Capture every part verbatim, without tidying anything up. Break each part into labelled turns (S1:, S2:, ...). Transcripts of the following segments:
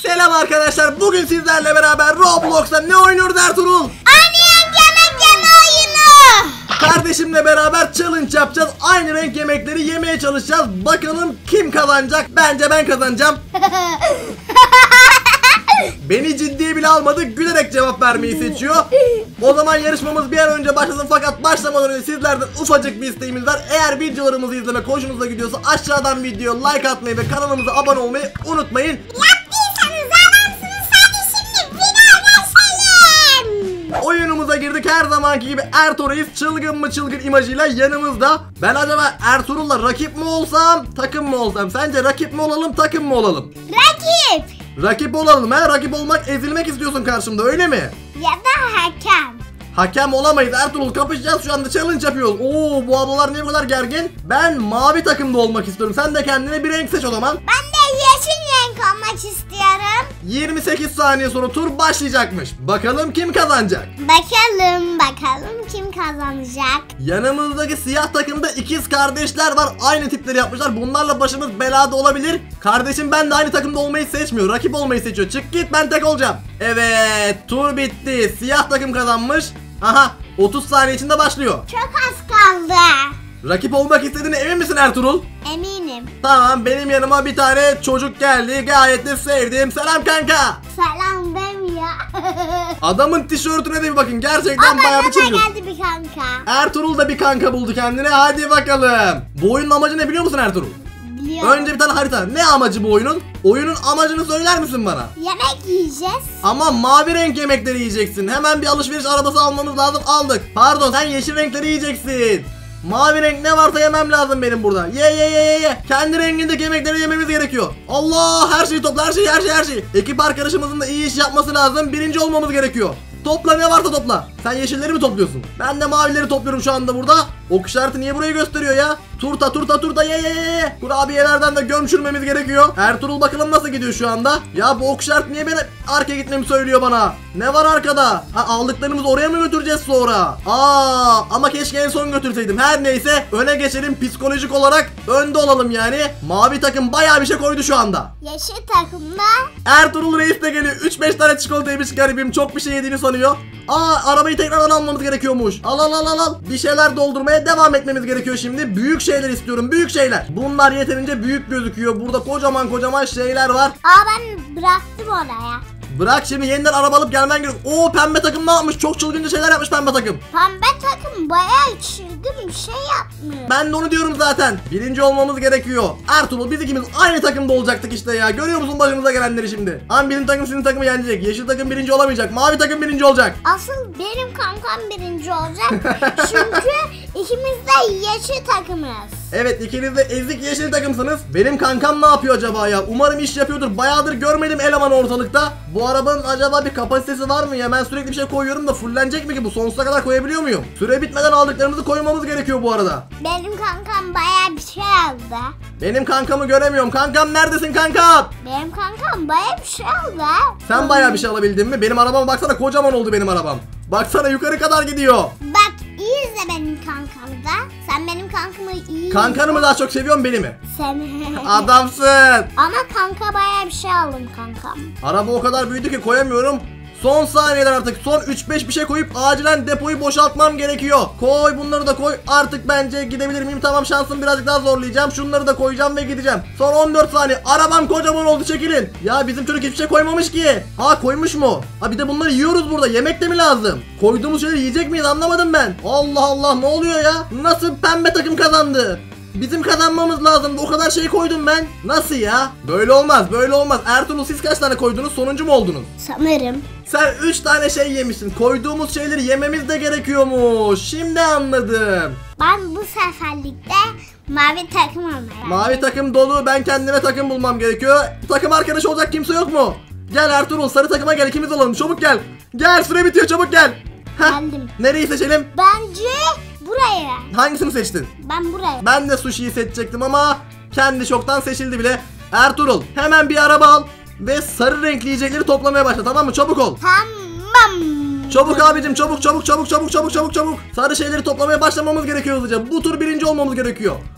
S1: Selam arkadaşlar. Bugün sizlerle beraber Roblox'ta ne oynuyoruz Ertuğrul?
S2: Aynı renk yemek yeme oyunu.
S1: Kardeşimle beraber challenge yapacağız. Aynı renk yemekleri yemeye çalışacağız. Bakalım kim kazanacak? Bence ben kazanacağım. Beni ciddiye bile almadı. Gülerek cevap vermeyi seçiyor. O zaman yarışmamız bir an önce başlasın, fakat başlamadan önce sizlerden ufacık bir isteğimiz var. Eğer videolarımızı izlemek hoşunuza gidiyorsa aşağıdan videoya like atmayı ve kanalımıza abone olmayı unutmayın.
S2: Yaptıysanız adamsınız, hadi şimdi videoya geçelim.
S1: Oyunumuza girdik. Her zamanki gibi Ertuğrul çılgın mı çılgın imajıyla yanımızda. Ben acaba Ertuğrul'la rakip mi olsam, takım mı olsam? Sence rakip mi olalım, takım mı olalım?
S2: Rakip.
S1: Rakip olalım ha. Rakip olmak, ezilmek istiyorsun karşımda, öyle mi?
S2: Ya da hakem.
S1: Hakem olamayız Ertuğrul, kapışacağız şu anda, challenge yapıyoruz. Oo, bu ablalar niye bu kadar gergin? Ben mavi takımda olmak istiyorum. Sen de kendine bir renk seç o zaman.
S2: Ben de yeşil renk olmak istiyorum.
S1: yirmi sekiz saniye sonra tur başlayacakmış. Bakalım kim kazanacak?
S2: Bakalım bakalım kim kazanacak.
S1: Yanımızdaki siyah takımda ikiz kardeşler var. Aynı tipleri yapmışlar. Bunlarla başımız belada olabilir. Kardeşim ben de aynı takımda olmayı seçmiyor. Rakip olmayı seçiyor. Çık git, ben tek olacağım. Evet, tur bitti. Siyah takım kazanmış. Aha, otuz saniye içinde başlıyor.
S2: Çok az kaldı.
S1: Rakip olmak istediğine emin misin Ertuğrul?
S2: Eminim.
S1: Tamam, benim yanıma bir tane çocuk geldi. Gayet de sevdiğim. Selam kanka.
S2: Selam dem ya.
S1: Adamın tişörtüne de bir bakın. Gerçekten bayağı bir
S2: Adamda
S1: çocuk.
S2: geldi bir kanka.
S1: Ertuğrul da bir kanka buldu kendine. Hadi bakalım. Bu oyunun amacı ne biliyor musun Ertuğrul?
S2: Biliyorum.
S1: Önce bir tane harita. Ne amacı bu oyunun? Oyunun amacını söyler misin bana?
S2: Yemek yiyeceğiz.
S1: Ama mavi renk yemekleri yiyeceksin. Hemen bir alışveriş arabası almamız lazım. Aldık. Pardon, sen yeşil renkleri yiyeceksin. Mavi renk ne varsa yemem lazım benim burada. Ye ye ye ye ye. Kendi rengindeki yemekleri yememiz gerekiyor. Allah, her şeyi topla, her şey her şey her şey. Ekip arkadaşımızın da iyi iş yapması lazım. Birinci olmamız gerekiyor. Topla, ne varsa topla. Sen yeşilleri mi topluyorsun? Ben de mavileri topluyorum şu anda burada. Ok işareti niye burayı gösteriyor ya? Turta turta turta ye ye ye. Kurabiyelerden de gömçürmemiz gerekiyor. Ertuğrul bakalım nasıl gidiyor şu anda? Ya bu ok işareti niye beni arkaya gitmemi söylüyor bana? Ne var arkada? Ha, aldıklarımızı oraya mı götüreceğiz sonra? Aa, ama keşke en son götürseydim. Her neyse, öne geçelim, psikolojik olarak önde olalım yani. Mavi takım bayağı bir şey koydu şu anda.
S2: Yeşil takımda.
S1: Ertuğrul Reis de geliyor. üç beş tane çikolata yemiş garibim. Çok bir şey yediğini sanıyor. Aa, arabayı tekrardan almamız gerekiyormuş. Al al al al al. Bir şeyler doldurmaya devam etmemiz gerekiyor şimdi. Büyük şeyler istiyorum. Büyük şeyler. Bunlar yeterince büyük gözüküyor. Burada kocaman kocaman şeyler var.
S2: Aa, ben bıraktım oraya.
S1: Bırak şimdi, yeniden araba alıp gelmen gerekiyor. Oo, pembe takım ne yapmış? Çok çılgınca şeyler yapmış pembe takım.
S2: Pembe takım bayağı çılgın bir şey yapmıyor.
S1: Ben de onu diyorum zaten. Birinci olmamız gerekiyor. Ertuğrul, biz ikimiz aynı takımda olacaktık işte ya. Görüyor musun başımıza gelenleri şimdi? Ama bizim takım sizin takımı yenecek. Yeşil takım birinci olamayacak. Mavi takım birinci olacak.
S2: Asıl benim kankam birinci olacak. Çünkü ikimiz de yeşil takımız.
S1: Evet, ikiniz de ezik yeşil takımsınız. Benim kankam ne yapıyor acaba ya? Umarım iş yapıyordur. Bayağıdır görmedim elemanı ortalıkta. Bu arabanın acaba bir kapasitesi var mı ya? Ben sürekli bir şey koyuyorum da fullenecek mi ki bu? Sonsuza kadar koyabiliyor muyum? Süre bitmeden aldıklarımızı koymamız gerekiyor bu arada.
S2: Benim kankam bayağı bir şey aldı.
S1: Benim kankamı göremiyorum. Kankam neredesin kankam?
S2: Benim kankam bayağı bir şey aldı.
S1: Sen bayağı bir şey alabildin mi? Benim arabama baksana, kocaman oldu benim arabam. Baksana, yukarı kadar gidiyor.
S2: Bak, iyi izle benim kankamı da. Sen benim kankamı iyi
S1: Kankanı mı daha çok seviyorsun, beni mi?
S2: Sen.
S1: Adamsın.
S2: Ama kanka bayağı bir şey aldım kankam.
S1: Araba o kadar büyüdü ki koyamıyorum. Son saniyeler artık. Son üç beş bir şey koyup acilen depoyu boşaltmam gerekiyor. Koy, bunları da koy. Artık bence gidebilir miyim? Tamam, şansım birazcık daha zorlayacağım. Şunları da koyacağım ve gideceğim. Son on dört saniye. Arabam kocaman oldu, çekilin. Ya bizim çocuk hiçbir şey koymamış ki. Ha, koymuş mu? Ha, bir de bunları yiyoruz burada. Yemek de mi lazım? Koyduğumuz şeyleri yiyecek miyiz, anlamadım ben. Allah Allah, ne oluyor ya? Nasıl pembe takım kazandı? Bizim kazanmamız lazımdı. O kadar şey koydum ben. Nasıl ya? Böyle olmaz, böyle olmaz. Ertuğrul, siz kaç tane koydunuz? Sonuncu mu oldunuz?
S2: Sanırım.
S1: Sen üç tane şey yemişsin. Koyduğumuz şeyleri yememiz de gerekiyormuş. Şimdi anladım.
S2: Ben bu seferlikte mavi takım olmaya.
S1: Mavi takım dolu. Ben kendime takım bulmam gerekiyor. Takım arkadaş olacak kimse yok mu? Gel Ertuğrul, sarı takıma gel, ikimiz olalım. Çabuk gel. Gel, süre bitiyor, çabuk gel. Heh.
S2: Geldim.
S1: Nereyi seçelim?
S2: Bence buraya.
S1: Hangisini seçtin?
S2: Ben buraya.
S1: Ben de sushi'yi seçecektim ama kendi çoktan seçildi bile. Ertuğrul, hemen bir araba al ve sarı renkli yiyecekleri toplamaya başla, tamam mı? Çabuk ol.
S2: Tamam.
S1: Çabuk abicim, çabuk çabuk çabuk çabuk çabuk çabuk çabuk. Sarı şeyleri toplamaya başlamamız gerekiyor hızlıca. Bu tur birinci olmamız gerekiyor.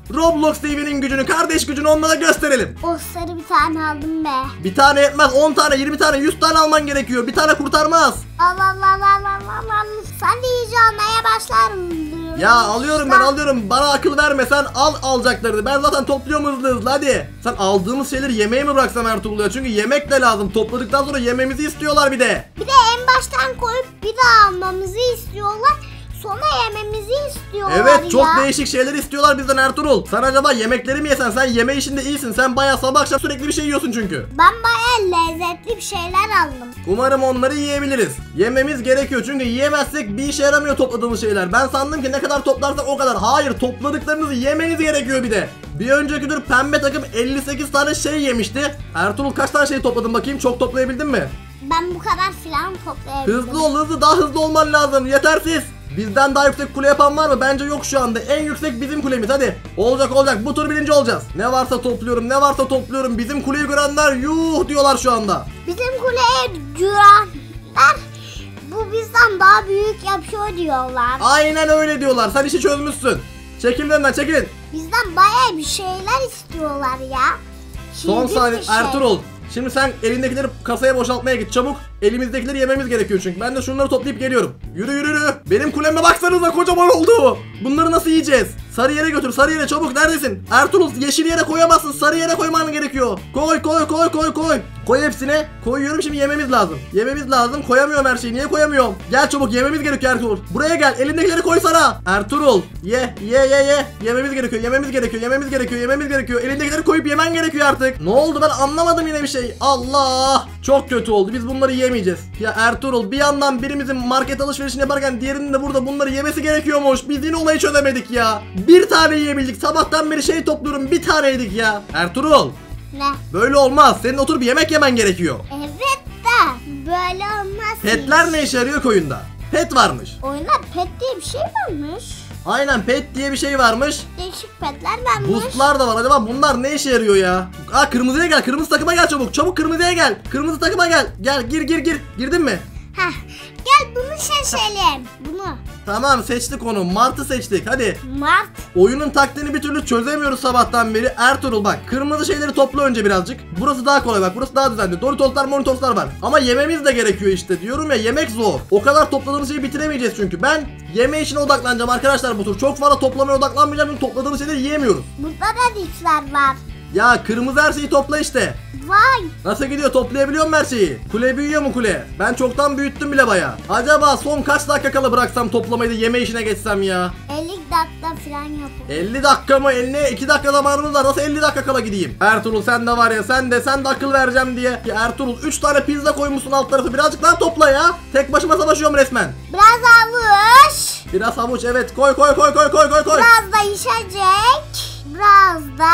S1: Roblox T V'nin gücünü, kardeş gücünü onlara gösterelim.
S2: O sarı bir tane aldım be.
S1: Bir tane yetmez, on tane, yirmi tane, yüz tane alman gerekiyor. Bir tane kurtarmaz.
S2: Al al al al al al. Sen de iyice almaya başlar mısın?
S1: Ya alıyorum ben alıyorum. Bana akıl verme, sen al alacaklarını. Ben zaten topluyorum hızlı hızlı, hadi. Sen aldığımız şeyleri yemeğe mi bıraksam Ertuğrul ya? Çünkü yemek de lazım. Topladıktan sonra yememizi istiyorlar bir de.
S2: Bir de en baştan koyup bir daha almamızı istiyorlar. Sonra yememizi istiyorlar
S1: Evet, çok
S2: ya.
S1: değişik şeyler istiyorlar bizden Ertuğrul. Sen acaba yemekleri mi yesen? Sen yeme işinde iyisin. Sen bayağı sabah akşam sürekli bir şey yiyorsun çünkü.
S2: Ben bayağı lezzetli bir şeyler aldım.
S1: Umarım onları yiyebiliriz. Yememiz gerekiyor çünkü yiyemezsek bir işe yaramıyor topladığımız şeyler. Ben sandım ki ne kadar toplarsak o kadar. Hayır, topladıklarınızı yemeniz gerekiyor bir de. Bir önceki tur pembe takım elli sekiz tane şey yemişti. Ertuğrul kaç tane şey topladın bakayım? Çok toplayabildin mi?
S2: Ben bu kadar filan toplayabildim.
S1: Hızlı ol, hızlı, daha hızlı olman lazım. Yetersiz. Bizden daha yüksek kule yapan var mı? Bence yok şu anda. En yüksek bizim kulemiz, hadi. Olacak olacak, bu tur birinci olacağız. Ne varsa topluyorum, ne varsa topluyorum. Bizim kuleyi görenler yuh diyorlar şu anda.
S2: Bizim kuleye güvenler bu bizden daha büyük yapıyor diyorlar.
S1: Aynen öyle diyorlar. Sen işi çözmüşsün. Çekilin önden, çekilin.
S2: Bizden bayağı bir şeyler istiyorlar ya.
S1: Son
S2: Şimdi
S1: saniye
S2: bir şey.
S1: Ertuğrul. Şimdi sen elindekileri kasaya boşaltmaya git çabuk. Elimizdekileri yememiz gerekiyor çünkü. Ben de şunları toplayıp geliyorum. Yürü yürü yürü. Benim kuleme baksanıza, kocaman oldu. Bunları nasıl yiyeceğiz? Sarı yere götür, sarı yere çabuk. Neredesin? Ertuğrul, yeşil yere koyamazsın. Sarı yere koyman gerekiyor. Koy koy koy koy koy. Koy hepsine. Koyuyorum, şimdi yememiz lazım. Yememiz lazım. Koyamıyorum her şeyi. Niye koyamıyorum? Gel çabuk, yememiz gerekiyor Ertuğrul. Buraya gel. Elindekileri koy sana. Ertuğrul, ye ye ye ye. Yememiz gerekiyor. Yememiz gerekiyor. Yememiz gerekiyor. Yememiz gerekiyor. Elindekileri koyup yemen gerekiyor artık. Ne oldu, ben anlamadım yine bir şey. Allah! Çok kötü oldu. Biz bunları yemeyeceğiz. Ya Ertuğrul, bir yandan birimizin market alışverişini yaparken diğerinin de burada bunları yemesi gerekiyormuş. Biz yine olayı çözemedik ya. Bir tane yiyebildik. Sabahtan beri şey topluyorum. Bir tane yedik ya. Ertuğrul,
S2: Ne?
S1: böyle olmaz. Senin oturup yemek yemen gerekiyor.
S2: Evet de böyle olmaz.
S1: Petler ne işe yarıyor oyunda? Pet varmış.
S2: Oyunda pet diye bir şey varmış.
S1: Aynen, pet diye bir şey varmış.
S2: Değişik petler varmış.
S1: Boostlar da var. Acaba bunlar ne işe yarıyor ya? Aa, kırmızıya gel. Kırmızı takıma gel çabuk. Çabuk kırmızıya gel. Kırmızı takıma gel. Gel, gir gir gir. Girdin mi?
S2: Heh, gel bunu seçelim. Bunu.
S1: Tamam, seçtik onu. Martı seçtik. Hadi.
S2: Mart.
S1: Oyunun taktiğini bir türlü çözemiyoruz sabahtan beri. Ertuğrul bak, kırmızı şeyleri topla önce birazcık. Burası daha kolay bak, burası daha düzenli. Doritoslar monitoslar var. Ama yememiz de gerekiyor işte, diyorum ya, yemek zor. O kadar topladığımız şeyi bitiremeyeceğiz çünkü. Ben yeme işine odaklanacağım arkadaşlar bu tur. Çok fazla toplamaya odaklanmayacağım çünkü topladığımız şeyleri yiyemiyoruz.
S2: Burada da dişler var.
S1: Ya kırmızı her şeyi topla işte.
S2: Vay.
S1: Nasıl gidiyor, toplayabiliyor musun her şeyi? Kule büyüyor mu kule? Ben çoktan büyüttüm bile baya. Acaba son kaç dakika kala bıraksam toplamayı da yeme işine geçsem ya?
S2: elli dakika falan yapalım.
S1: elli dakika mı? elli iki dakika zamanımız var. Nasıl elli dakika kala gideyim? Ertuğrul, sen de var ya, sen de sen de akıl vereceğim diye. Ya Ertuğrul, üç tane pizza koymuşsun alt tarafı. Birazcık daha topla ya. Tek başıma savaşıyorum resmen.
S2: Biraz havuç.
S1: Biraz havuç, evet. Koy koy koy koy koy koy koy.
S2: Biraz da içecek. Biraz da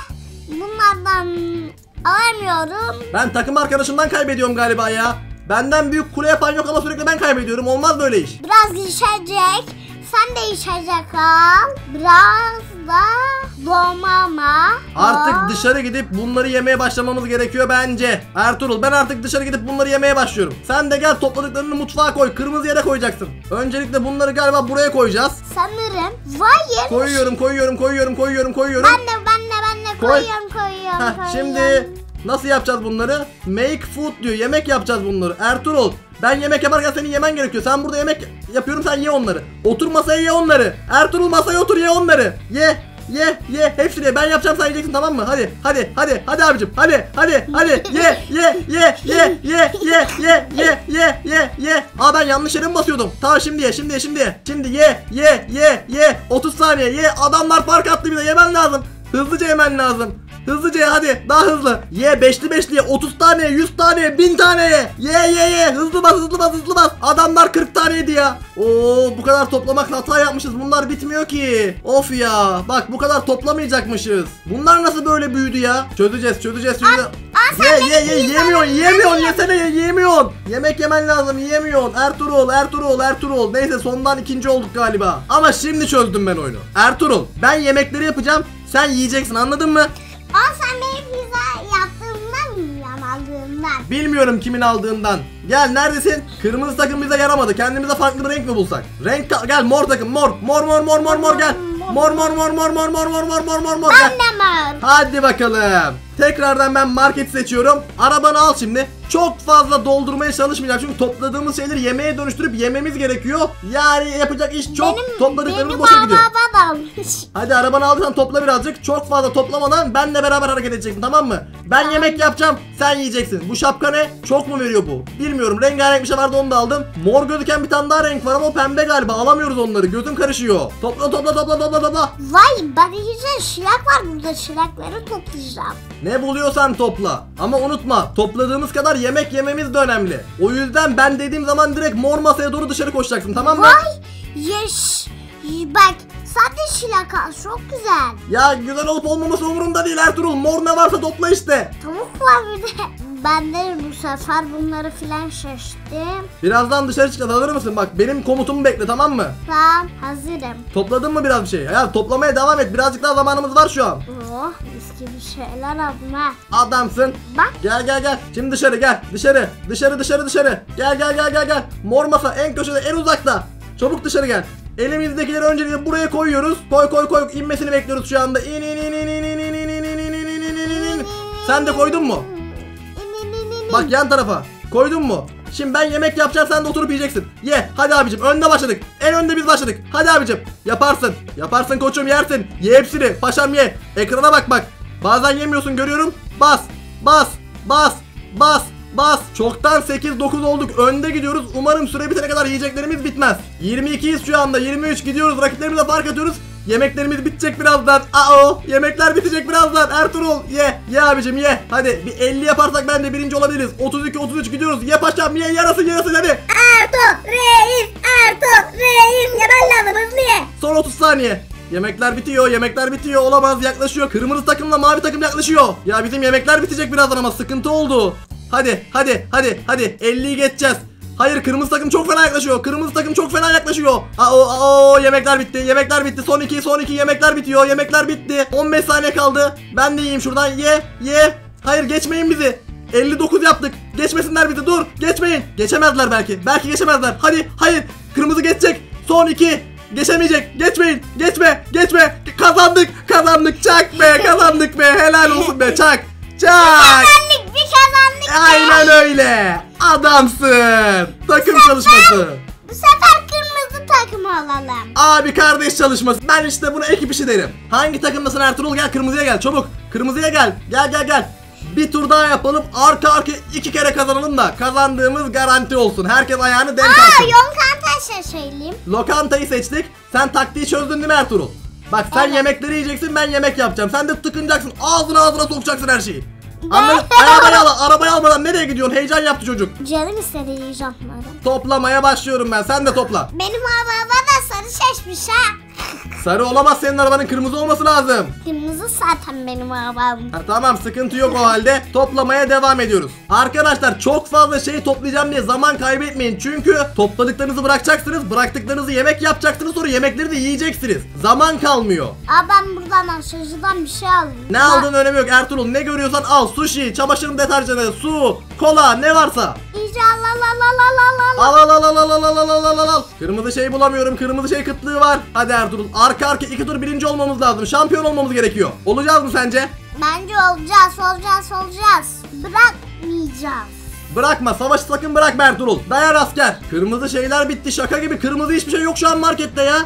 S2: bunlardan alamıyorum.
S1: Ben takım arkadaşımdan kaybediyorum galiba ya. Benden büyük kule yapan yok ama sürekli ben kaybediyorum. Olmaz böyle iş.
S2: Biraz içecek. Sen de içecek al. Biraz da dolmama.
S1: Artık
S2: al.
S1: dışarı gidip bunları yemeye başlamamız gerekiyor bence. Ertuğrul, ben artık dışarı gidip bunları yemeye başlıyorum. Sen de gel, topladıklarını mutfağa koy. Kırmızı yere koyacaksın. Öncelikle bunları galiba buraya koyacağız.
S2: Sanırım. Vay.
S1: Koyuyorum koyuyorum koyuyorum koyuyorum koyuyorum.
S2: Ben de ben de ben de
S1: Koy.
S2: koyuyorum koyuyorum.
S1: Heh,
S2: koyuyorum.
S1: şimdi nasıl yapacağız bunları? Make food diyor. Yemek yapacağız bunları. Ertuğrul, ben yemek yaparken senin yemen gerekiyor. Sen burada yemek yapıyorum, sen ye onları. Otur masaya, ye onları. Ertuğrul, masaya otur, ye onları. Ye. Ye ye hepsini ye. Ben yapacağım, sen yiyeceksin, tamam mı? Hadi hadi hadi hadi abicim. Hadi hadi hadi ye ye ye ye ye ye ye ye ye ye ye. Aa, ben yanlış yere mi basıyordum? Tamam, şimdi ye şimdi ye şimdi ye. Şimdi ye ye ye ye. otuz saniye ye. Adamlar park attı, bir de yemen lazım. Hızlıca yemen lazım. Hızlıca ye, hadi daha hızlı. Ye, beşli beşli ye, otuz tane ye, yüz tane ye, bin tane ye. Ye ye ye, hızlı bas hızlı bas hızlı bas. Adamlar kırk tane yedi ya. Oo, bu kadar toplamakla hata yapmışız. Bunlar bitmiyor ki. Of ya, bak bu kadar toplamayacakmışız. Bunlar nasıl böyle büyüdü ya? Çözeceğiz çözeceğiz çözeceğiz. Ye ye ye, yemiyorsun yemiyorsun, yesene ye, yemiyorsun. Yemek yemen lazım, yemiyorsun. Ertuğrul Ertuğrul Ertuğrul. Neyse, sondan ikinci olduk galiba. Ama şimdi çözdüm ben oyunu. Ertuğrul, ben yemekleri yapacağım. Sen yiyeceksin, anladın mı?
S2: Aa, sen benim pizza yaptığımdan mı yiyorsun, aldığımdan?
S1: Bilmiyorum kimin aldığından. Gel, neredesin? Kırmızı takım bize yaramadı. Kendimize farklı bir renk mi bulsak? Renk, gel, mor takım, mor. Mor mor mor mor mor, gel. Mor mor mor mor mor mor mor mor mor mor mor.
S2: Ben de mor.
S1: Hadi bakalım. Tekrardan ben market seçiyorum. Arabanı al şimdi. Çok fazla doldurmaya çalışmayacağım. Çünkü topladığımız şeyleri yemeğe dönüştürüp yememiz gerekiyor. Yani yapacak iş çok.
S2: Benim,
S1: Topladıklarımız
S2: benim
S1: boşa gidiyor.
S2: araba da almış.
S1: Hadi arabanı aldıysan topla birazcık. Çok fazla toplamadan benle beraber hareket edeceksin, tamam mı? Ben
S2: Tamam.
S1: yemek yapacağım, sen yiyeceksin. Bu şapka ne? Çok mu veriyor bu? Bilmiyorum. Rengarenk bir şey vardı, onu da aldım. Mor gözüken bir tane daha renk var ama o pembe galiba. Alamıyoruz onları. Gözüm karışıyor. Topla topla topla topla topla.
S2: Vay bana güzel şilak var burada. Şilakları toplayacağım.
S1: Ne buluyorsan topla. Ama unutma, topladığımız kadar yemek yememiz de önemli. O yüzden ben dediğim zaman direkt mor masaya doğru dışarı koşacaksın, tamam mı?
S2: Vay yeş. Bak sadece şilak al. Çok güzel.
S1: Ya güzel olup olmaması umurumda değil Ertuğrul. Mor ne varsa topla işte.
S2: Tavuk var bir de. Ben de bu sefer bunları filan şaştım.
S1: Birazdan dışarı çıkacağız, hazır mısın? Bak benim komutumu bekle, tamam mı?
S2: Tamam hazırım.
S1: Topladın mı biraz bir şey? Ya toplamaya devam et. Birazcık daha zamanımız var şu an.
S2: Oh mis gibi şeyler aldım ha.
S1: Adamsın.
S2: Bak.
S1: Gel gel gel. Şimdi dışarı gel. Dışarı. Dışarı dışarı dışarı. Gel gel gel gel gel. Mor masa en köşede, en uzakta. Çabuk dışarı gel. Elimizdekileri öncelikle buraya koyuyoruz. Koy koy koy. İnmesini bekliyoruz şu anda. İn in in in in in in in in in in in in in. Sen de koydun mu? Bak yan tarafa. Koydun mu? Şimdi ben yemek yapacağım, sen de oturup yiyeceksin. Ye hadi abicim, önde başladık. En önde biz başladık. Hadi abicim yaparsın. Yaparsın koçum, yersin. Ye hepsini paşam, ye. Ekrana bak bak. Bazen yemiyorsun, görüyorum. Bas bas bas bas bas. Çoktan sekiz dokuz olduk, önde gidiyoruz. Umarım süre bitene kadar yiyeceklerimiz bitmez. yirmi ikiyiz şu anda, yirmi üç gidiyoruz, rakiplerimize fark atıyoruz. Yemeklerimiz bitecek birazdan. Aa, yemekler bitecek birazdan. Ertuğrul ye. Ye abicim ye. Hadi bir elli yaparsak ben de birinci olabiliriz. otuz iki otuz üç gidiyoruz. Ye paşam, ye, yarasın yarasın hadi.
S2: Ertuğ reis. Ertuğ reis. Yemen lazım hızlı ye.
S1: Son otuz saniye. Yemekler bitiyor, yemekler bitiyor. Olamaz, yaklaşıyor. Kırmızı takımla mavi takım yaklaşıyor. Ya bizim yemekler bitecek birazdan ama sıkıntı oldu. Hadi hadi hadi hadi elliyi geçeceğiz. Hayır, kırmızı takım çok fena yaklaşıyor. Kırmızı takım çok fena yaklaşıyor. Aa, aa, yemekler bitti. Yemekler bitti. Son iki, son iki yemekler bitiyor. Yemekler bitti. on beş saniye kaldı. Ben de yiyeyim şuradan. Ye, ye. Hayır, geçmeyin bizi. elli dokuz yaptık. Geçmesinler bizi. Dur, geçmeyin. Geçemezler belki. Belki geçemezler. Hadi, hayır. Kırmızı geçecek. Son iki. Geçemeyecek. Geçmeyin. Geçme. Geçme. Kazandık. Kazandık. Çak be. Kazandık be. Helal olsun be. Çak. Çak.
S2: Kazandık bir kazandık.
S1: Aynen öyle. Adamsın. Takım çalışması.
S2: Bu sefer kırmızı takımı alalım.
S1: Abi kardeş çalışması. Ben işte buna ekip işi derim. Hangi takımdasın Ertuğrul? Gel kırmızıya gel çabuk. Kırmızıya gel. Gel gel gel. Bir tur daha yapalım. Arka arka iki kere kazanalım da kazandığımız garanti olsun. Herkes ayağını denk
S2: Aa
S1: alsın.
S2: yonkanta söyleyeyim.
S1: Lokantayı seçtik. Sen taktiği çözdün değil mi Ertuğrul? Bak sen
S2: Evet.
S1: yemekleri yiyeceksin, ben yemek yapacağım. Sen de tıkınacaksın. Ağzına ağzına sokacaksın her şeyi.
S2: Ben-
S1: Anladın? Arabayı al, arabayı almadan nereye gidiyorsun? Heyecan yaptı çocuk.
S2: Canım istedi yiyeceğim bunları.
S1: Toplamaya başlıyorum ben. Sen de topla.
S2: Benim araba da sarı seçmiş ha.
S1: Sarı olamaz, senin arabanın kırmızı olması lazım.
S2: Kırmızı zaten benim arabam.
S1: Ha, tamam, sıkıntı yok o halde. Toplamaya devam ediyoruz. Arkadaşlar çok fazla şey toplayacağım diye zaman kaybetmeyin. Çünkü topladıklarınızı bırakacaksınız. Bıraktıklarınızı yemek yapacaksınız. Sonra yemekleri de yiyeceksiniz. Zaman kalmıyor.
S2: Aa ben buradan aşağıdan bir şey aldım.
S1: Ne
S2: Bak,
S1: aldığın önemi yok Ertuğrul. Ne görüyorsan al. Sushi, çamaşır deterjanı, su, kola, ne varsa.
S2: İyice al al al al al al.
S1: Al al al al al al al al al al al. Kırmızı şey bulamıyorum. Kırmızı şey kıtlığı var. Hadi Ertuğrul. Arka arka iki tur birinci olmamız lazım. Şampiyon olmamız gerekiyor. Olacağız mı sence?
S2: Bence olacağız olacağız olacağız. Bırakmayacağız.
S1: Bırakma. Savaşı sakın bırakma Ertuğrul. Dayan asker. Kırmızı şeyler bitti. Şaka gibi. Kırmızı hiçbir şey yok şu an markette ya.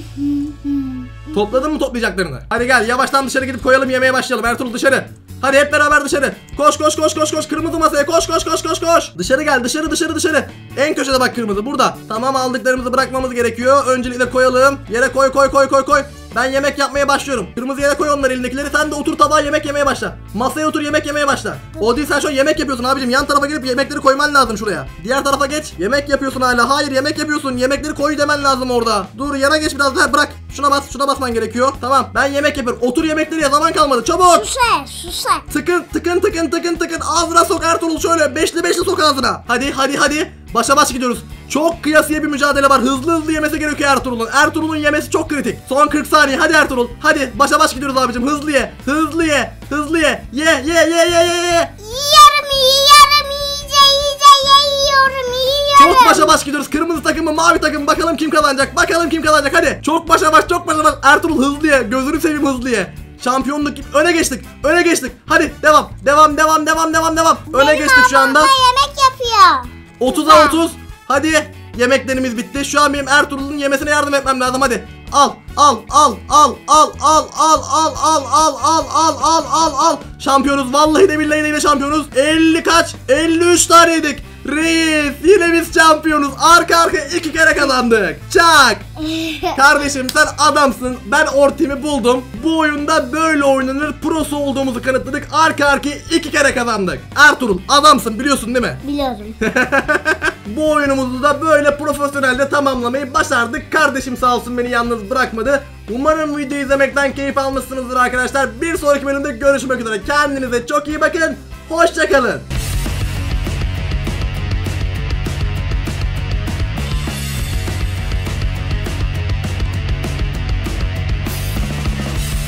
S1: Topladın mı toplayacaklarını? Hadi gel yavaştan dışarı gidip koyalım, yemeye başlayalım. Ertuğrul dışarı. Hadi hep beraber dışarı. Koş koş koş koş koş. Kırmızı masaya koş koş koş koş koş. Dışarı gel, dışarı dışarı dışarı. En köşede bak, kırmızı burada. Tamam, aldıklarımızı bırakmamız gerekiyor. Öncelikle koyalım. Yere koy koy koy koy koy. Ben yemek yapmaya başlıyorum. Kırmızı yere koy onları, elindekileri. Sen de otur tabağa, yemek yemeye başla. Masaya otur, yemek yemeye başla. O değil, sen şu an yemek yapıyorsun abicim. Yan tarafa girip yemekleri koyman lazım şuraya. Diğer tarafa geç. Yemek yapıyorsun hala. Hayır, yemek yapıyorsun. Yemekleri koy demen lazım orada. Dur, yana geç biraz daha, bırak. Şuna bas, şuna basman gerekiyor. Tamam, ben yemek yapıyorum. Otur yemekleri ye, zaman kalmadı. Çabuk.
S2: Susar susar.
S1: Tıkın tıkın tıkın tıkın tıkın. Ağzına sok Ertuğrul, şöyle beşli beşli sok ağzına. Hadi hadi hadi. Başa baş gidiyoruz. Çok kıyasıya bir mücadele var. Hızlı hızlı yemesi gerekiyor Ertuğrul'un. Ertuğrul'un yemesi çok kritik. Son kırk saniye. Hadi Ertuğrul. Hadi başa baş gidiyoruz abicim. Hızlı ye. Hızlı ye. Hızlı ye. Ye ye ye ye ye ye.
S2: Yiyorum yiyorum iyice iyice yiyorum yiyorum.
S1: Çok başa baş gidiyoruz. Kırmızı takımı mı mavi takım? Bakalım kim kazanacak? Bakalım kim kazanacak? Hadi. Çok başa baş, çok başa baş. Ertuğrul hızlı ye. Gözünü seveyim hızlı ye. Şampiyonluk öne geçtik. Öne geçtik. Hadi devam. Devam devam devam devam devam. Öne
S2: Benim
S1: geçtik şu anda.
S2: ablam da yemek yapıyor.
S1: otuza otuz. Hadi. Yemeklerimiz bitti. Şu an benim Ertuğrul'un yemesine yardım etmem lazım. Hadi. Al, al, al, al, al, al, al, al, al, al, al, al, al, al, al. Şampiyonuz. Vallahi de billahi de yine şampiyonuz. elli kaç? elli üç taneydik. Reis yine biz şampiyonuz. Arka arka iki kere kazandık. Çak. Kardeşim sen adamsın. Ben ortimi buldum. Bu oyunda böyle oynanır. Prosu olduğumuzu kanıtladık. Arka arka iki kere kazandık. Ertuğrul adamsın biliyorsun değil mi?
S2: Biliyorum.
S1: Bu oyunumuzu da böyle profesyonelde tamamlamayı başardık. Kardeşim sağ olsun beni yalnız bırakmadı. Umarım videoyu izlemekten keyif almışsınızdır arkadaşlar. Bir sonraki bölümde görüşmek üzere. Kendinize çok iyi bakın. Hoşça kalın.